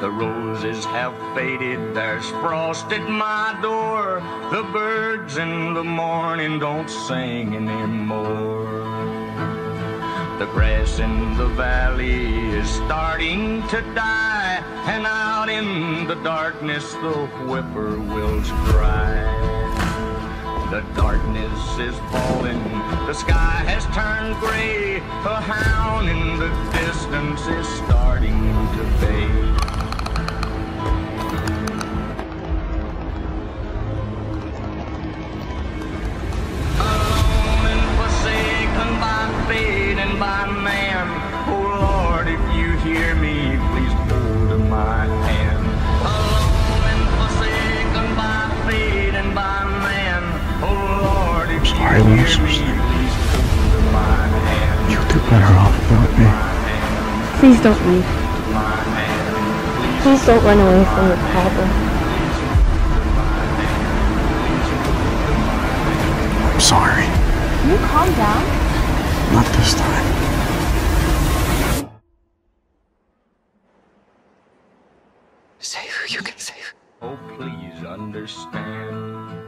The roses have faded, there's frost at my door. The birds in the morning don't sing anymore. The grass in the valley is starting to die, and out in the darkness the whippoorwills cry. The darkness is falling, the sky has turned gray. A hound in the distance is starting to bay. Alone and forsaken by fate and by man. Oh Lord, if you hear me, please hold my hand. Alone and forsaken by fate and by man. Oh Lord, if you hear me, please hold my hand. You'll do better off without me. Please don't leave. Please don't run away from your problem. I'm sorry. Can you calm down? Not this time. Save who you can save. Oh, please understand.